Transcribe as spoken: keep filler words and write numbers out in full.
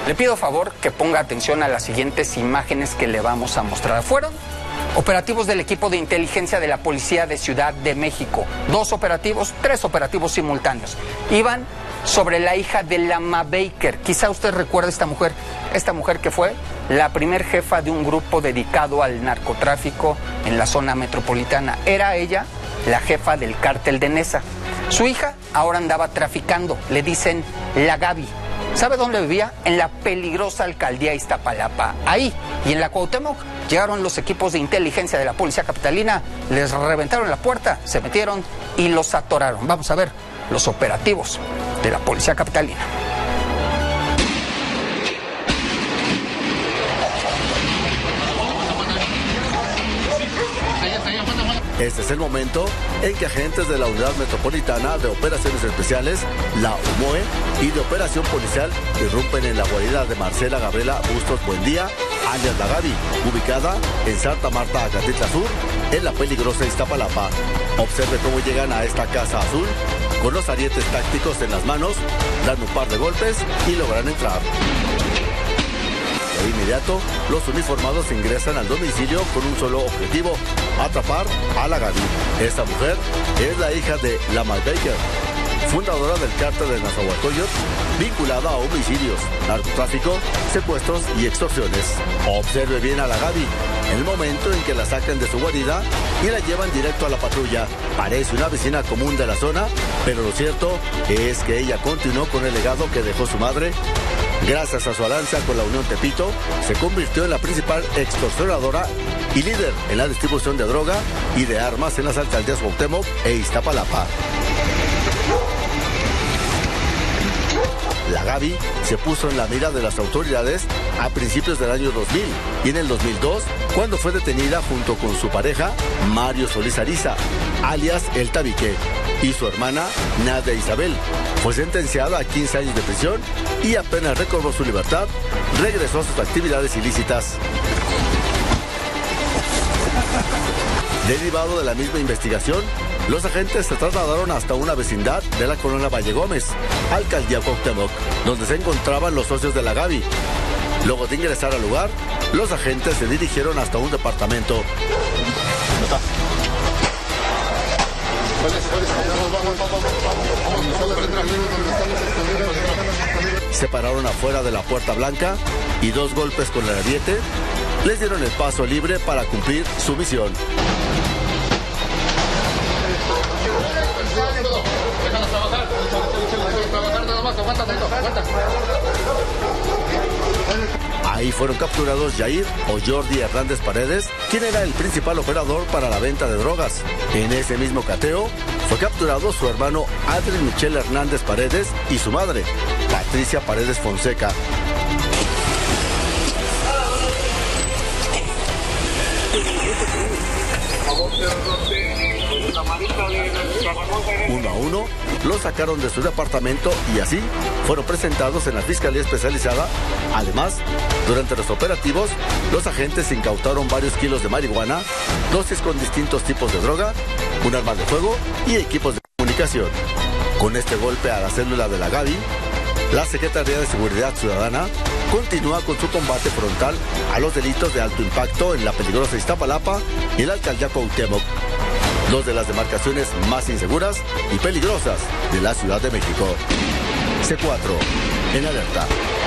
Le pido favor que ponga atención a las siguientes imágenes que le vamos a mostrar. Fueron operativos del equipo de inteligencia de la Policía de Ciudad de México. Dos operativos, tres operativos simultáneos. Iban sobre la hija de Lama Baker. Quizá usted recuerde esta mujer, esta mujer que fue la primer jefa de un grupo dedicado al narcotráfico en la zona metropolitana. Era ella la jefa del cártel de Nesa. Su hija ahora andaba traficando, le dicen la Gaby. ¿Sabe dónde vivía? En la peligrosa alcaldía Iztapalapa. Ahí, y en la Cuauhtémoc, llegaron los equipos de inteligencia de la Policía Capitalina, les reventaron la puerta, se metieron y los atoraron. Vamos a ver los operativos de la Policía Capitalina. Este es el momento en que agentes de la Unidad Metropolitana de Operaciones Especiales, la U M O E, y de Operación Policial irrumpen en la guarida de Marcela Gabriela Bustos Buendía, alias La Gaby, ubicada en Santa Marta, Acatitla Sur, en la peligrosa Iztapalapa. Observe cómo llegan a esta casa azul con los arietes tácticos en las manos, dan un par de golpes y logran entrar. De inmediato, los uniformados ingresan al domicilio con un solo objetivo: atrapar a La Gaby. Esta mujer es la hija de Lama Baker, fundadora del cártel de Nezahualcóyotl, vinculada a homicidios, narcotráfico, secuestros y extorsiones. Observe bien a La Gaby, en el momento en que la sacan de su guarida y la llevan directo a la patrulla. Parece una vecina común de la zona, pero lo cierto es que ella continuó con el legado que dejó su madre. Gracias a su alianza con la Unión Tepito, se convirtió en la principal extorsionadora y líder en la distribución de droga y de armas en las alcaldías Cuauhtémoc e Iztapalapa. La Gaby se puso en la mira de las autoridades a principios del año dos mil y en el dos mil dos, cuando fue detenida junto con su pareja, Mario Solís Ariza, alias El Tabique, y su hermana, Nadia Isabel. Fue sentenciada a quince años de prisión y apenas recobró su libertad, regresó a sus actividades ilícitas. Derivado de la misma investigación, los agentes se trasladaron hasta una vecindad de la colonia Valle Gómez, alcaldía Cuauhtémoc, donde se encontraban los socios de La Gaby. Luego de ingresar al lugar, los agentes se dirigieron hasta un departamento. Se pararon afuera de la puerta blanca y dos golpes con el ariete les dieron el paso libre para cumplir su misión. Ahí fueron capturados Jair o Jordi Hernández Paredes, quien era el principal operador para la venta de drogas. En ese mismo cateo fue capturado su hermano Adriel Michel Hernández Paredes y su madre, Patricia Paredes Fonseca. Uno a uno, los sacaron de su departamento y así fueron presentados en la Fiscalía Especializada. Además, durante los operativos, los agentes incautaron varios kilos de marihuana, dosis con distintos tipos de droga, un arma de fuego y equipos de comunicación. Con este golpe a la célula de La Gaby, la Secretaría de Seguridad Ciudadana continúa con su combate frontal a los delitos de alto impacto en la peligrosa Iztapalapa y la alcaldía Cuauhtémoc, dos de las demarcaciones más inseguras y peligrosas de la Ciudad de México. C cuatro, en alerta.